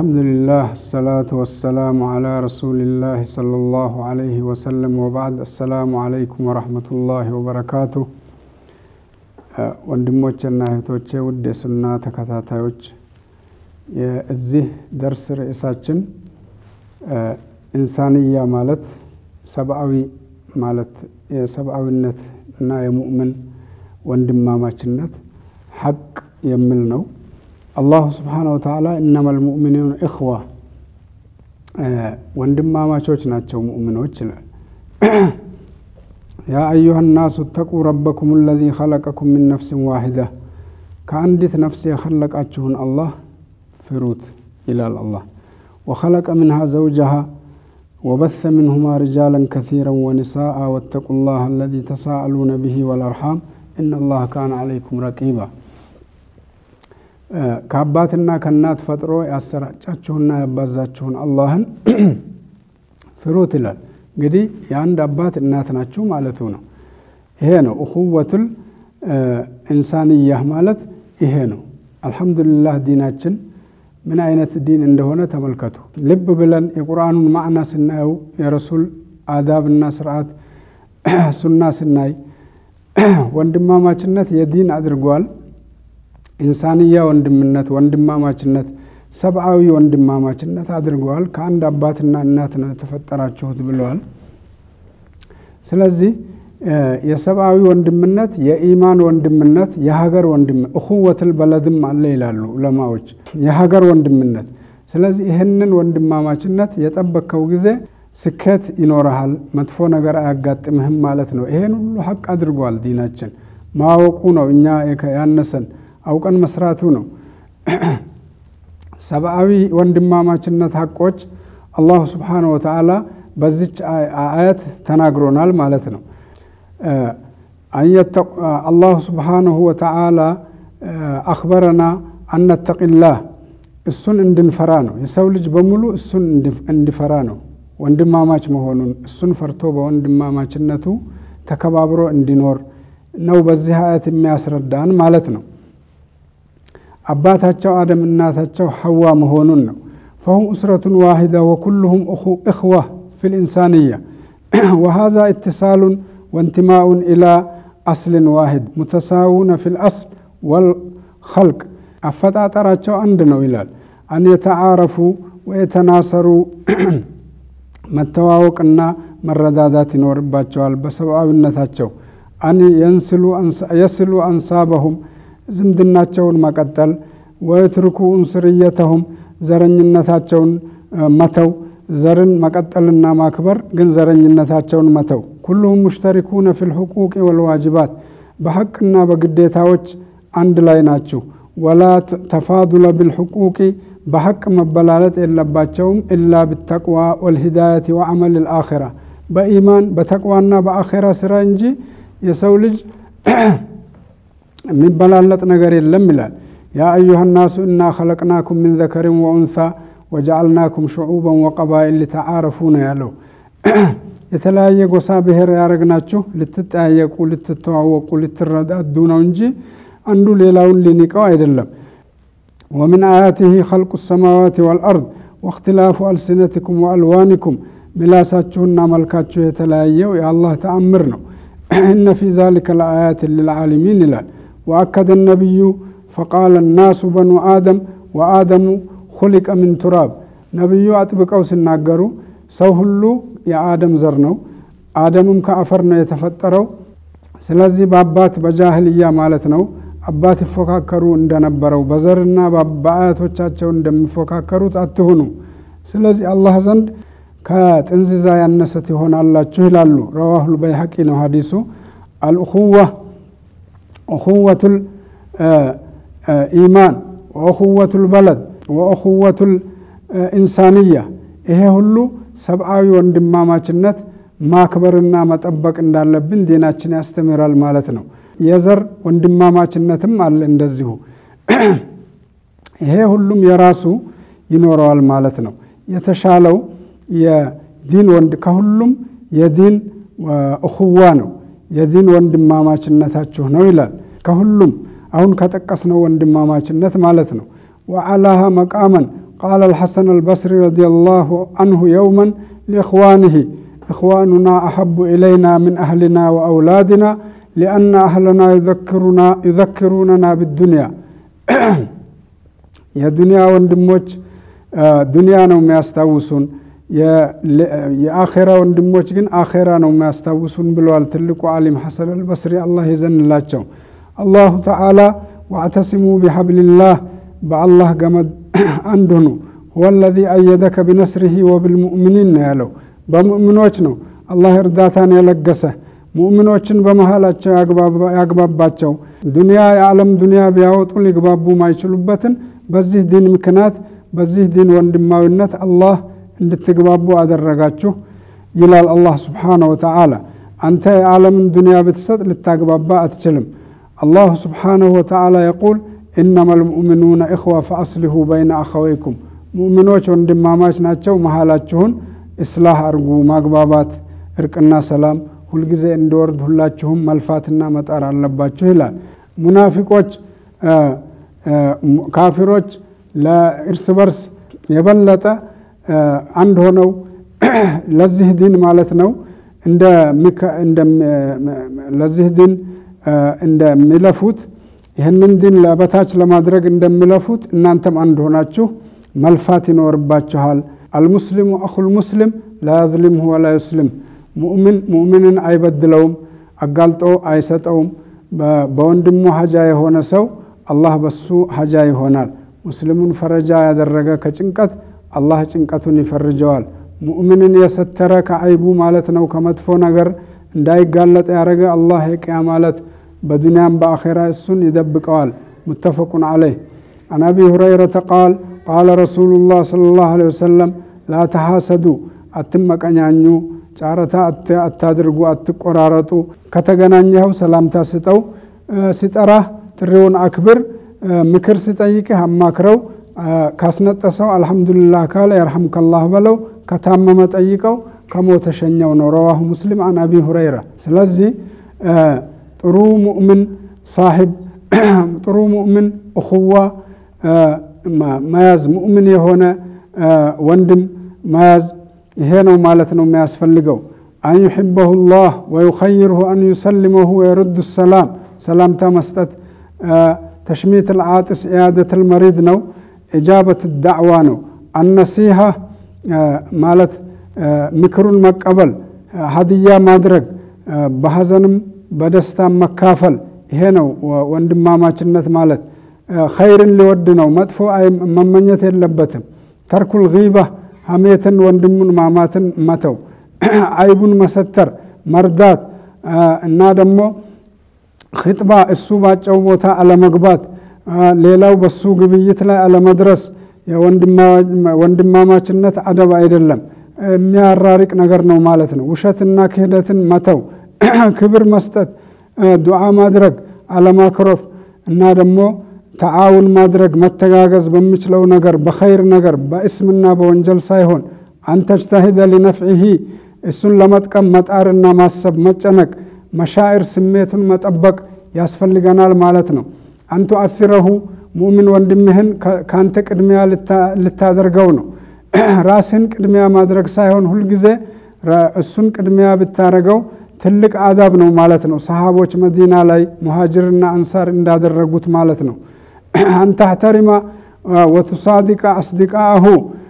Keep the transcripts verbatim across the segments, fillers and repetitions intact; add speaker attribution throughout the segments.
Speaker 1: الحمد لله الصلاة والسلام على رسول الله صلى الله عليه وسلم وبعد السلام عليكم ورحمة الله وبركاته ወንድሞችና እህቶቼ ውድ የሱና ተከታታዮች የዚህ درس ርዕሳችን ኢንሳንያ ማለት ሰብአዊ ማለት የሰብአዊነት እና የሙእምን ወንድማማችነት ሐቅ የሚል ነው الله سبحانه وتعالى إنما المؤمنون إخوة ወንድማማቾች ናቸው ሙእሚኖች ይላል يا أيها الناس اتقوا ربكم الذي خلقكم من نفس واحدة كأندت نفسي خلقاتشون الله فروت إلى الله وخلق منها زوجها وبث منهما رجالا كثيرا ونساء واتقوا الله الذي تساءلون به والأرحام إن الله كان عليكم رقيبا كاباتنا كنات فترو ያሰራጫችሁና ያባዛችሁን አላህን ፍሩት ይላል እንግዲህ ያንድ አባት እናት ናችሁ ማለቱ ነው ይሄ ነው እኹወቱል ኢንሳንያ ማለት ይሄ ነው አልহামዱሊላህ ዲናችን ምን አይነት ዲን እንደሆነ ተመልከቱ ልብ ብለን የቁርአኑን ማዕና ስናየው የረሱል አዳብና ስርዓት ሱና ስናይ ወንድማማችነት የዲን አድርጓል ኢንሳንያ ወንድምነት ወንድማማችነት ሰብአዊ ወንድማማችነት አድርጓል ከአንድ አባትና እናት ነው ተፈጠራችሁት ብለዋል ስለዚህ የሰብአዊ ወንድምነት የኢማን ወንድምነት የሀገር ወንድም እኹወቱል በለድም አለ ይላሉ ዑለማዎች የሀገር ወንድምነት ስለዚህ ይሄንን ወንድማማችነት የጠበቀው ጊዜ ስኬት ይኖርሃል መጥፎ ነገር አያጋጥምህም ማለት ነው ይሄን ሁሉ ሐቅ አድርጓል ዲናችን ማወቁ ነው እኛ ያነሰን አውቀን መስራቱ ነው ሰብአዊ ወንድማማችነት ሐቆች አላህ Subhanahu Wa Ta'ala በዚች አያት ተናግሮናል ማለት ነው አያት አላህ Subhanahu Wa Ta'ala አخبرنا أن نتقي الله እሱን እንድንፈራ ነው የሰው ልጅ በሙሉ እሱን እንዲፈራ ነው ወንድማማች መሆኑን እሱን ፈርቶ በወንድማማችነቱ ተከባብሮ እንዲኖር ነው በዚህ አያት የሚያስረዳን ማለት ነው አባታቸው አደም እናታቸው ሐዋ መሆኑን ነው فهم أسرة واحدة وكلهم إخوة في الإنسانية وهذا اتصال وانتماء إلى أصل واحد متساوون في الأصل والخلق أفتاتراቸው አንድ ነው ይላል أن يتعارفوا ويتناصروا መተዋወቅና መረዳዳት ይኖርባቸዋል በሰብአዊነታቸው أن ينسلوا يسلوا أنسابهم ዝምድናቸውን መቀጠል ወይትርኩ እንስርየተሁም ዘረኝነታቸውን መተው ዘርን መቀጠልና ማክበር ግን ዘረኝነታቸውን መተው ሁሉም ሙሽተሪኩነ ፊል ሁቁቅ ወልዋጅባት በሐቅና በግዴታዎች አንድ ላይ ናቸው ወላ ተፋዱለ ቢልሁቁቅ በሐቅ መበላለጥ የለባቸውም ኢላ ቢተቅዋ ወልሂዳየቲ ወዐመል الآخرة በኢማን በተቅዋና በአኺራ ስራ እንጂ የሰው ልጅ من بلالت نجار اللم لا يا أيها الناس إنا خلقناكم من ذكر وأنثى وجعلناكم شعوبا وقبائل لتعارفون يا لو يتلاقي قصابه ريارجناتشو لتتأيقوا لتتواوقوا لترداد دون أنجي أندو ليلاون لنكوا أيدلم ومن آياته خلق السماوات والأرض واختلاف ألسنتكم وألوانكم ملاساتشون ملكاتشو يتلاقيوا يا الله تأمرنا إن في ذلك الآيات للعالمين لا وأكد النبي فقال الناس بنو آدم وآدم خلق من تراب نبي أطبقوا سناغروا سو هلو يا آدم زرنو آدمم كأفرنا يتفتروا سلازي بابات بجاهلية مالتنو أبات فكاكروا اندنبروا بزرنا باباتوቻቸው እንደሚፎካከሩት አትሁኑ ስለዚህ አላህ ዘንድ ከጥንዚዛ ያነሰት ይሆናላችሁ ይላሉ رواه البيهقي ነው ሐዲሱ الأخوة أخوة الإيمان وأخوة البلد وأخوة الإنسانية ይሄ ሁሉ ሰብአዊ ወንድማማችነት ማክበርና መጠበቅ እንዳለብን ዲናችን ያስተምራል ማለት ነው የዘር ወንድማማችነትም አለ እንደዚሁ ይሄ ሁሉም የራሱ ይኖራል ማለት ነው የተሻለው የዲን ወንድ ከሁሉም የዲን እኹዋ ነው የዲን ወንድማማችነታችሁ ነው ይላል ከሁሉም አሁን ከተቀስነው ወንድማማችነት ማለት ነው وعلاها مقاما قال الحسن البصري رضي الله عنه يوما لإخوانه إخواننا أحب إلينا من أهلنا وأولادنا لأن أهلنا يذكرنا يذكروننا بالدنيا يا دنيا وندموج دنيا نوم يستوسون يا يا آخرة وندموج جن آخرة نوم يستوسون بالوال تلقوا عالم حسن البصري الله يزن الله الله تعالى واعتصموا بحبل الله بالله جمد عندنا هو الذي أيدك بنصره وبالمؤمنين يالو بمؤمنوچنو الله እርዳታን ያለገሰ ሙእሚኖችን በመሃላቸው ያግባባቸው ዱንያ የዓለም ዱንያ ቢያወጡ ሊግባቡ ማይችሉበትን በዚህ ዲን ምክንያት በዚህ ዲን ወንድማዊነት አላህ እንድትግባቡ አደረጋችሁ ይላል አላህ Subhanahu Wa Ta'ala አንተ የዓለምን ዱንያ ብትሰጥ ልታግባባ አትችልም አላህ Subhanahu Wa Ta'ala يقول إنما المؤمنون إخوة فأصلحوا بين أخويكم ሙእሚኖች ወንድማማች ናቸው መሃላችሁን إصلاح أرجو مغبابات إركنا سلام ሁል ጊዜ እንደወርድ ሁላችሁም መልፋትና መጣር አለባችሁ ይላል ሙናፊቆች ካፊሮች ለእርስ በርስ የበለጠ አንድ ሆነው ለዚህ ዲን ማለት ነው እንደ እንደ ለዚህ ዲን እንደሚለፉት ይሄንን ዲን ለበታች ለማድረግ እንደሚለፉት እናንተም አንድ ሆናችሁ መልፋት ይኖርባችኋል المسلم أخو المسلم لا يظلمه ولا يسلم مؤمن مؤمن አይበድለውም አጋልጦ አይሰጠውም በወንድሙ ሐጃ የሆነ ሰው አላህ በሱ ሐጃ ይሆናል ሙስሊሙን ፈረጃ ያደረገ ከጭንቀት አላህ ጭንቀቱን ይፈርጀዋል ሙእሚንን የሰተረ ከአይቡ ማለት ነው ከመጥፎ ነገር እንዳይጋለጥ ያረገ አላህ የቂያማለት በዱንያም በአኺራ እሱን ይደብቀዋል متفق عليه عن أبي هريرة قال قال رسول الله صلى الله عليه وسلم لا تحاسدوا أتمك أنيانيو ጫረታ አታድርጉ አትቆራረጡ ከተገናኘው ሰላምታ ስጠው ሲጠራ ጥሪውን አክብር ምክር ሲጠይቅህ አማክረው ካስነጠሰው አልহামዱሊላህ ካለ ይርሐምከላህ በለው ከታመመ ጠይቀው ከሞተ ሸኛው ነው رواه مسلم عن ابي هريره ስለዚህ ጥሩ ሙእምን صاحب ጥሩ ሙእምን اخوه ማያዝ ሙእምን የሆነ ወንድም ማያዝ ይሄ ነው ማለት ነው የሚያስፈልገው አን يحبه الله ويخيره ان يسلمه ويرد السلام سلامታ መስጠት تشميت العاطس عياده المريض ነው اجابه الدعوه ነው النصيحه ማለት ምክሩን መቀበል ሀዲያ ማድረግ በሐዘንም በደስታም መካፈል ይሄ ነው ወንድማማችነት ማለት ኸይርን ሊወድ ነው መጥፎ መመኘት የለበትም ተርኩል غيبه ሐሜትን ወንድሙን ማማትን መተው አይቡን መሰተር መርዳት እና ደግሞ ኺጥባ እሱ ባጨው ቦታ አለመግባት ሌላው በሱ ግብይት ላይ አለመድረስ የወንድማማችነት አደብ አይደለም የሚያራርቅ ነገር ነው ማለት ነው ውሸትና ክህደትን መተው ክብር መስጠት ዱዓ ማድረግ አለማክሮፍ እና ደግሞ تعاون ማድረግ መተጋገዝ በሚችለው ነገር በኸይር ነገር በእስምና በወንጀል ሳይሆን አንተ اجتهد لنفعه እሱን ለመጥቀም መጣርና ማሰብ መጨነቅ መሻኢር ስሜቱን መጠበቅ ያስፈልገናል ማለት ነው አንተ አثره ሙእሚን ወንድምህን ካንተ ቅድሚያ ልታደርገው ነው ራስን ቅድሚያ ማድረግ ሳይሆን ሁሉ ጊዜ እሱን ቅድሚያ ብታረገው ትልቅ አዳብ ነው ማለት ነው ሰሃቦች መዲና ላይ ሙሃጅርና አንሳር እንዳደረጉት ማለት ነው أن تحترم وتصادق أصدقائه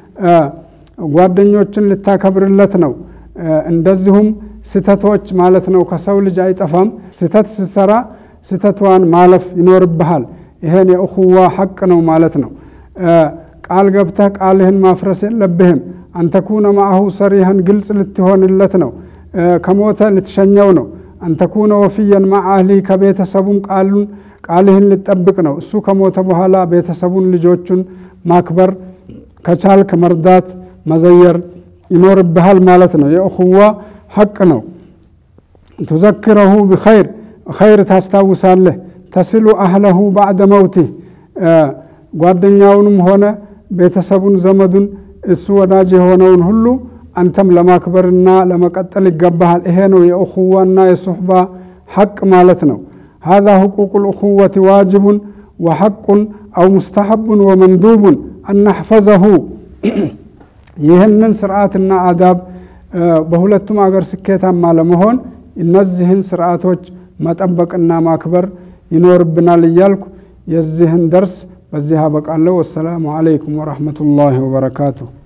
Speaker 1: ጓደኞችን ልታከብርለት ነው እንደዚሁም ስተቶች ማለት ነው ከሰው ልጅ አይጠፋም ስተት ሲሰራ ስተቷን ማለፍ ይኖርብሃል ይሄን የእኹዋ ሐቅ ነው ማለት ነው ቃል ገብተህ ቃልህን ማፍረስ የለብህም አንተ ኩነ ማሁ ሰሪሃን ግልጽ ልትሆንለት ነው ከሞተ ልትሸኘው ነው አንተ ኩነ ወፊያን ማአህሊ ከቤተሰቡን ቃሉን ቃልህን ልትጠብቅ ነው እሱ ከሞተ በኋላ ቤተሰቡን ልጆቹን ማክበር ከቻልክ መርዳት መዘየር ይኖርብሃል ማለት ነው የእኹዋ ሐቅ ነው تذكره بخير خير ታስታውሳለህ ተስሉ አህለሁ بعد موته ጓደኛውንም ሆነ ቤተሰቡን ዘመዱን እሱ ወዳጅ የሆነውን ሁሉ አንተም ለማክበርና ለመቀጠል ይገባሃል ይሄ ነው የእኹዋና የሱህባ ሐቅ ማለት ነው هذا حقوق الأخوة واجب وحق أو مستحب ومندوب አናህፈዘሁ ይህንን ስርዓትና አዳብ በሁለቱም አገር ስኬታማ ለመሆን እነዚህን ስርዓቶች መጠበቅና ማክበር ይኖርብናል እያልኩ የዚህን ደርስ በዚህ አበቃለሁ። ወሰላሙ አለይኩም ወራህመቱላሂ ወበረካቱሁ።